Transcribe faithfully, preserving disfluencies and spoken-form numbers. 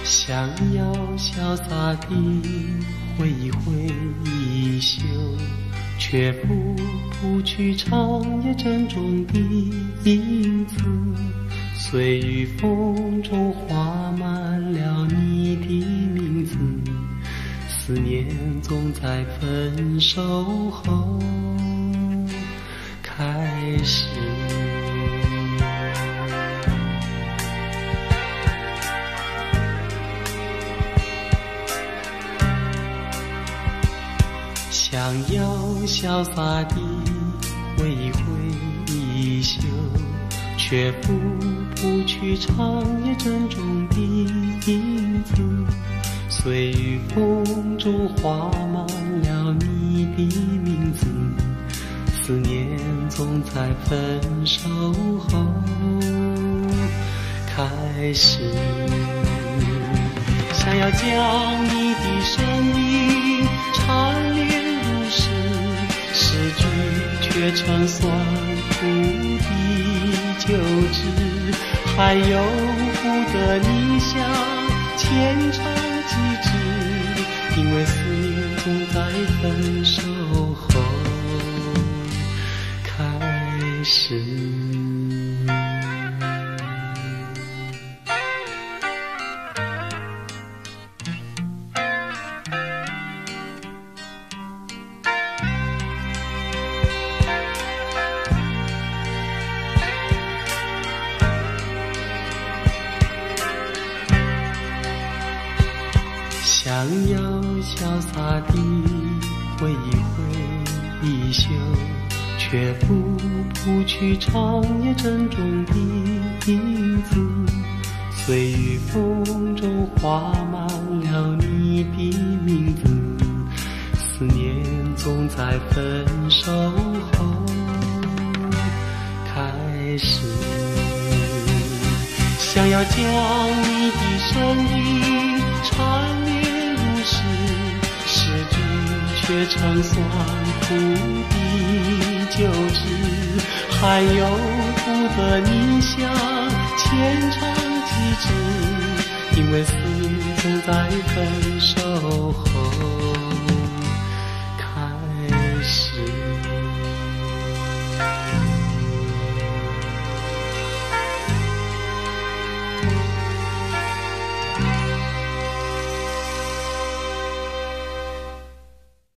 想要潇洒地挥一挥衣袖，却拂不去长夜珍重的影子。随雨风中画满了你的名字，思念总在分手后开始。想要潇洒地挥一挥衣袖，却拂不去长夜珍重的影子。随雨风中画满了你的名字，思念总在分手后开始。想要将你的声音缠连入诗，诗句却成酸苦的酒汁，还由不得你想牵肠几枝，因为思念总在分手后开始。想要潇洒地挥一挥衣袖，却拂不去长夜珍重的影子。随雨风中画满了你的名字，思念总在分手后开始。想要将你的声音缠连入诗，诗句却成酸苦的酒汁，还由不得你想牵肠几枝，因为思念总在分手后